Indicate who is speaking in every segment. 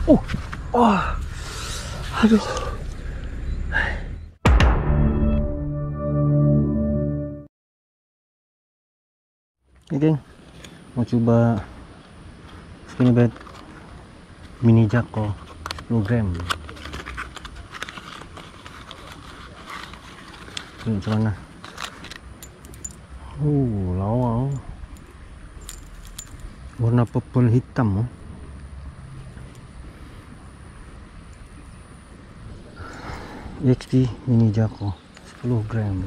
Speaker 1: Wah, aduh. Oke, geng, mau coba spinning bait mini Jako 10 gram. Ini gimana? Lawa. Warna purple hitam. EXP mini Jako 10 gram.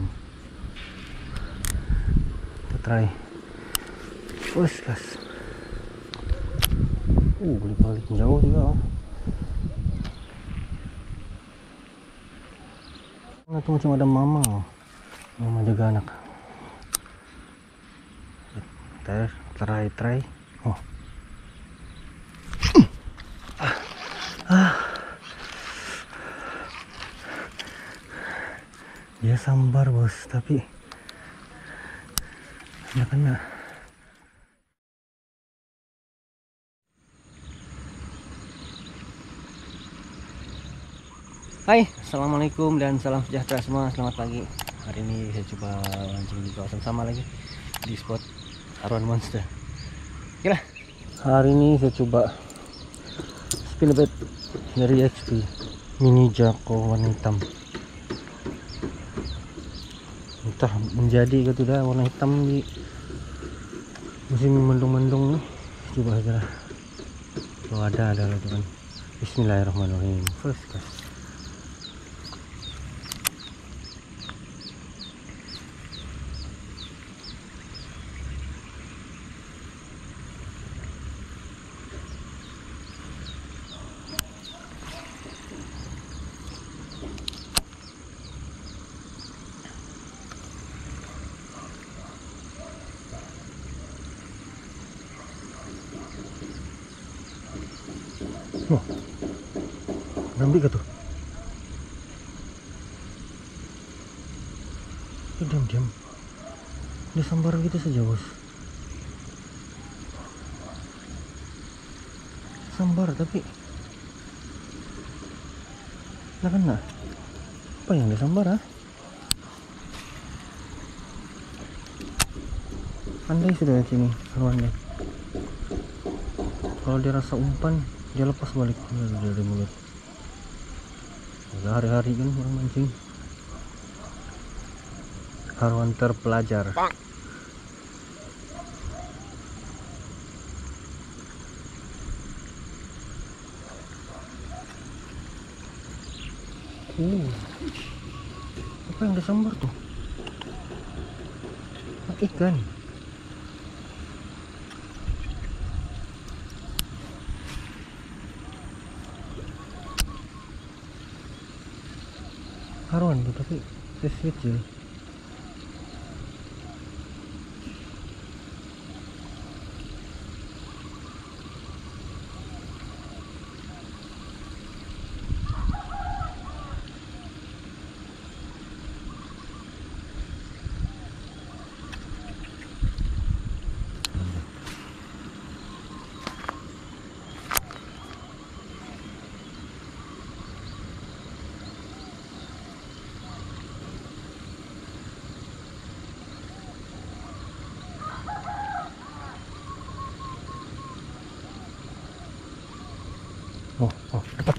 Speaker 1: Kita try. Wes gas. Balik jauh juga. Itu macam ada mama jaga anak. Try. Dia sambar bos, tapi nggak kena. Hai, assalamualaikum dan salam sejahtera semua. Selamat pagi. Hari ini saya coba mancing di kawasan sama lagi, di spot Haruan Monster. Oke lah, hari ini saya coba spinning bait dari EXP mini Jako warna hitam. Entah menjadi ke tidak warna hitam di musim mendung-mendung nih. Coba aja lah. Kalau ada itu kan. Bismillahirrahmanirrahim. First cast. Nambi ka tuh? Diam. Dia sambaran gitu saja bos. Sambar tapi nggak kena. Apa yang dia sambar ah? Andai sudah di sini haruannya. Kalau dia rasa umpan, dia lepas balik dari mulut. Udah hari-hari kan orang mancing. Haruan terpelajar. Apa yang disambar tuh? Ikan. Haruan tuh tapi kecil. Dapat.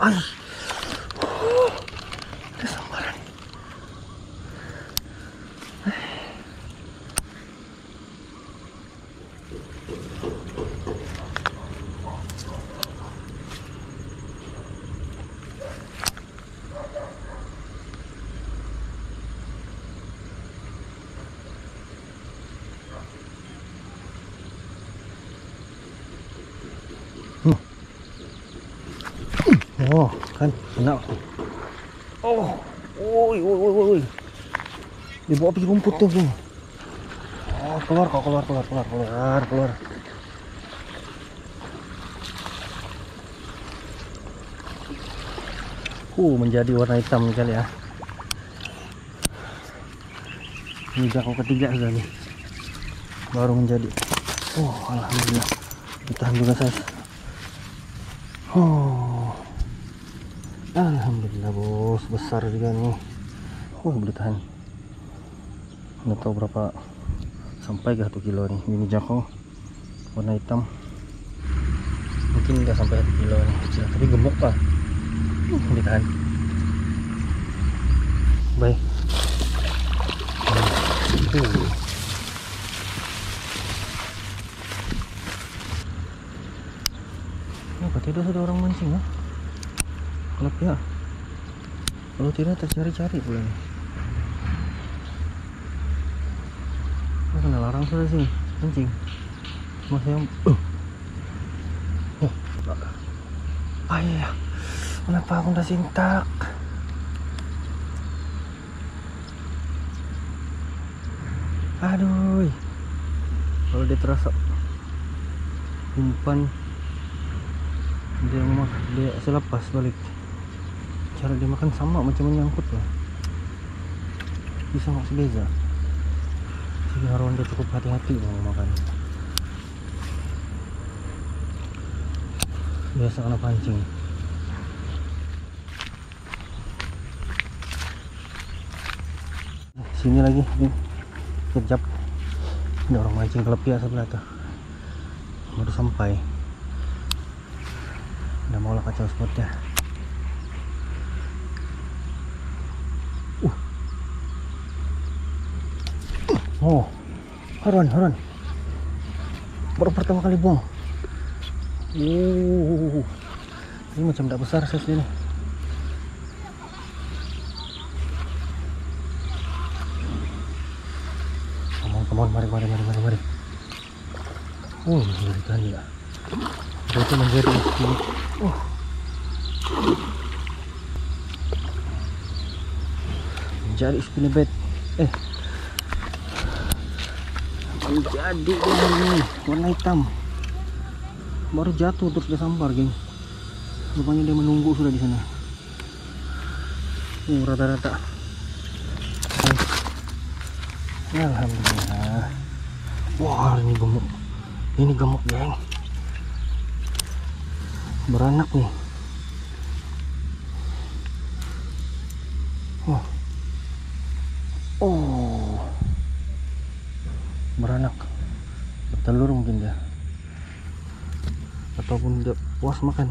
Speaker 1: Ada sambaran. Kan kena. Woi. Dibawa pergi rumput tuh, Bang. Keluar. Menjadi warna hitam nih kali ya. Ini Jako ketiga sudah nih. Baru menjadi. Alhamdulillah. Ditahan juga saya. Oh, alhamdulillah bos, besar juga nih. Boleh tahan. Nggak tahu berapa sampai ke 1 kilo nih. Ini jakong warna hitam. Mungkin nggak sampai 1 kilo nih, kecil tapi gemuk pak. Boleh tahan. Baik. Tidak ada orang mancing ya. Kalau tidak tercari-cari pula nih. Kena larang sudah sih mancing. Mas yang ayah, kenapa aku udah sintak? Aduh, kalau dia terasa umpan, dia selepas balik. Cara dia makan sama macam menyangkut lah, bisa nggak sebeza. Jadi harus dia cukup hati-hati mau makan. Biasa kena pancing. Sini lagi nih, kejap ada orang mancing kelepia sebelah tuh, baru sampai. Udah mau lah kacau spotnya. Oh, haruan baru pertama kali buang. Ini macam tak besar size ini. Come on, mari. Menjadikan ya. Itu menjadi ini. Menjadi spinnerbait. Jadi ini warna hitam, baru jatuh terus dia sambar, geng. Rupanya dia menunggu sudah di sana. Rata-rata. Alhamdulillah. Wah, ini gemuk, geng. Beranak nih. Beranak, bertelur mungkin dia, ataupun dia puas makan.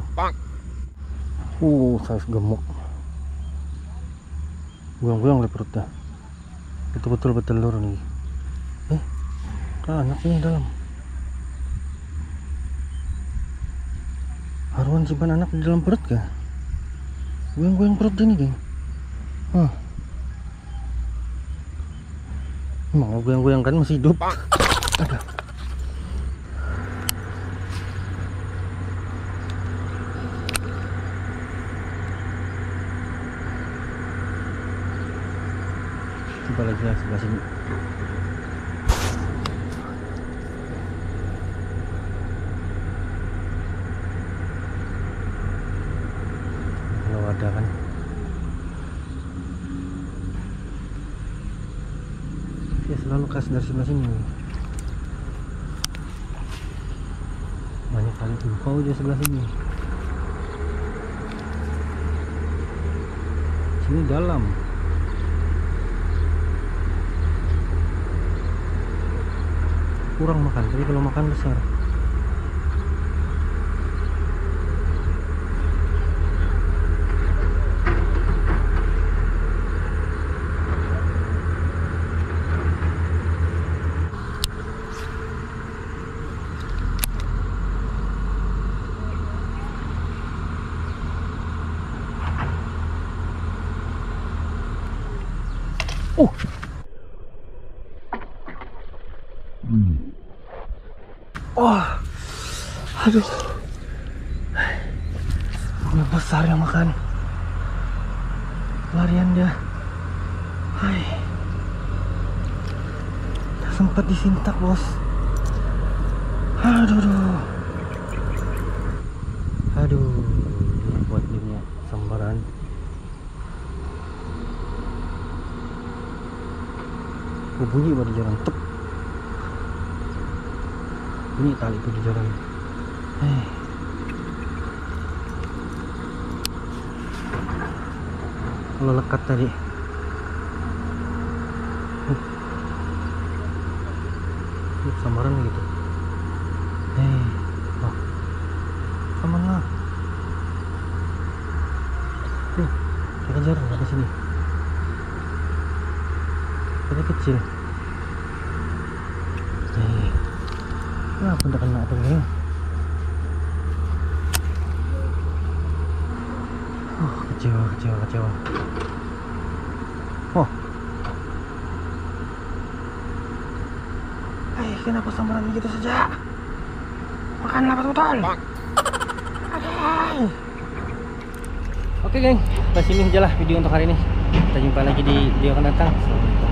Speaker 1: Size gemuk, goyang-goyang oleh perutnya. Itu betul bertelur nih. Anaknya dalam. Haruan simpan anak di dalam perut kah? Goyang-goyang perut ini, geng. Mau goyang-goyang kan masih hidup. Aduh. Coba lagi yang sebelah sini. Kalau ada kan. Dia selalu khas dari sebelah sini. Banyak kali tumpau dia sebelah sini. Sini dalam. Kurang makan, tapi kalau makan besar. Aduh, udah besar yang makan. Larian dia. Tak sempat disintak, bos. Aduh, buat dia sambaran. Bunyi baru jalan tep. Bunyi tali itu di jalan. kalau lekat tadi. Samaran gitu. Oh, aman lah. Saya kejar sampai sini. Tadi kecil. Kenapa udah kena tuh geng? Oh, kecewa. Oh, kenapa samaran gitu saja? Makanlah betul. Oke geng, sampai sini aja lah video untuk hari ini. Kita jumpa lagi di video akan datang. Assalamualaikum.